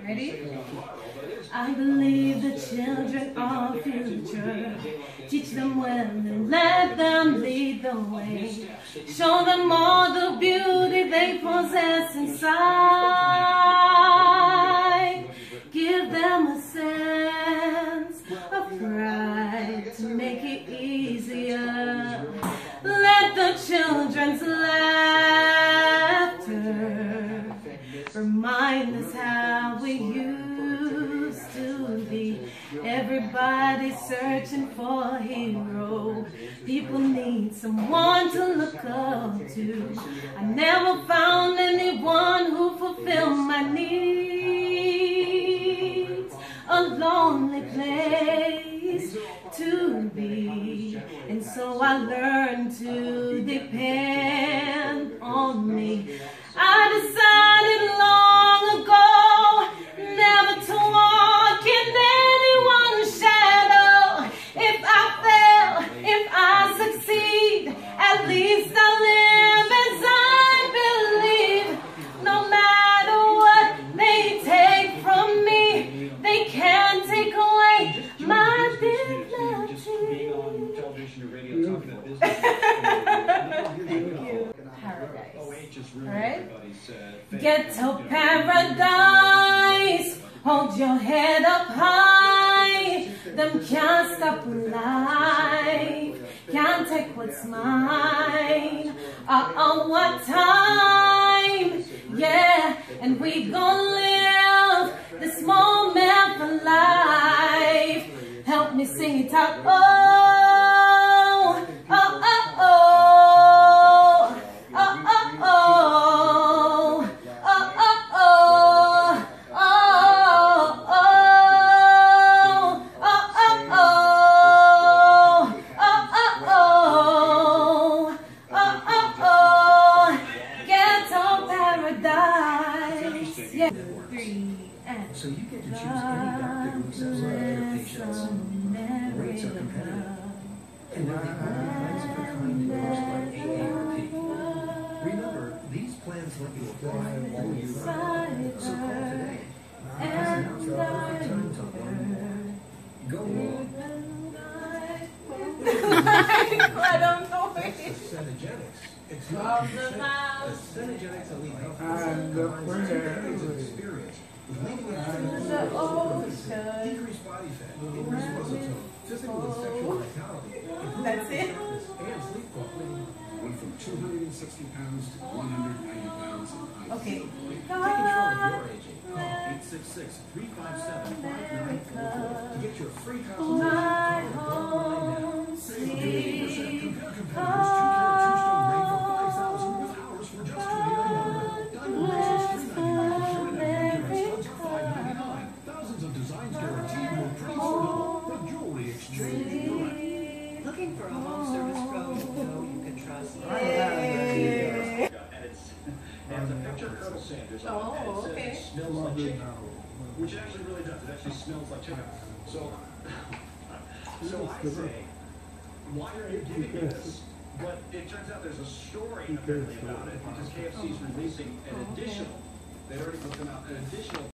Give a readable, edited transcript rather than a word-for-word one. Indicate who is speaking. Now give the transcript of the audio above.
Speaker 1: Ready? I believe the children are future. Teach them well and let them lead the way. Show them all the beauty they possess inside. Give them a sense of pride to make it easier. Let the children's laughter remind us how we used to be. Everybody searching for a hero. People need someone to look up to. I never found anyone who fulfilled my needs. A lonely place to be. And so I learned to depend on me. I decided long ago never to walk in anyone's shadow. If I fail, if I succeed, at least I live as I believe. No matter what they take from me, they can't take away my dignity. Paradise. Alright? Ghetto paradise. Hold your head up high. Them can't stop life. Can't take what's mine. What time? Yeah, and we gon' live this moment for life. Help me sing it out. Oh, oh, oh, oh.
Speaker 2: So you get to choose any doctor who accepts Medicare patients. The rates are competitive. And they're the only plans of their kind endorsed by AARP. Remember, these plans let you apply all year round. So call today. As announced, perfect time to learn more. Go on.
Speaker 1: I don't know it.
Speaker 2: Cenegenics.
Speaker 1: Cenegenics
Speaker 2: Elite Health experience. Decreased body fat, increased muscle tone, physical and sexual vitality,
Speaker 1: that's it.
Speaker 2: And sleep quality. Went from 260 pounds to 190 pounds in height.
Speaker 1: Okay.
Speaker 2: Take control of your aging. Call 866-357-5944 to get your free consultation. Call now. Save 50%. Compare competitors. 2 carat 2-stone ring for 5,000 with hours for just $29. Diamond bracelets $399. Thousands of designs guaranteed will praise for double. The Jewelry Exchange Direct.
Speaker 3: Looking for a home service pro you know you can trust.
Speaker 4: And it's a picture of Colonel Sanders on it. And it says it smells like chicken. Which it actually really does. It actually smells like chicken. So I say, why are you giving me this? But it turns out there's a story apparently about it because KFC is releasing an additional, they'd already put them out, an additional